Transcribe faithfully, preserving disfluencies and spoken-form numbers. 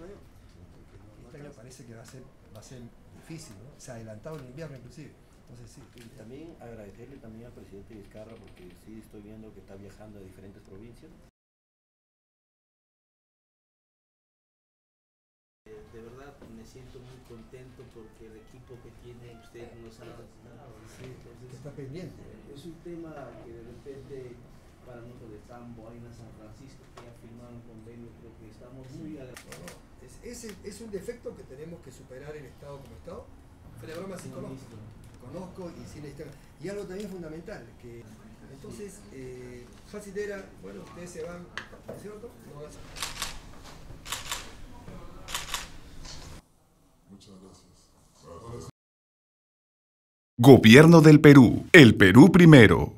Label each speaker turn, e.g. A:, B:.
A: Este año parece que va a ser, va a ser difícil, ¿no? Se ha adelantado el invierno inclusive. Entonces sí.
B: Y también agradecerle también al presidente Vizcarra porque sí estoy viendo que está viajando a diferentes provincias.
C: De verdad me siento muy contento porque el equipo que tiene usted nos ha dado.
A: Sí, entonces, está pendiente.
C: Es un tema que de repente para nosotros de Tambo, Aina, San Francisco, que ya firmaron convenio, creo que estamos muy agradecidos.
A: Es, es, es un defecto que tenemos que superar el Estado como Estado. Fuera de broma sí conozco. Conozco y sin necesitar. Y algo también fundamental, que entonces eh, fácil era, bueno, ustedes se van, ¿no es cierto? No vas a...
D: Muchas gracias.
E: Gobierno del Perú. El Perú primero.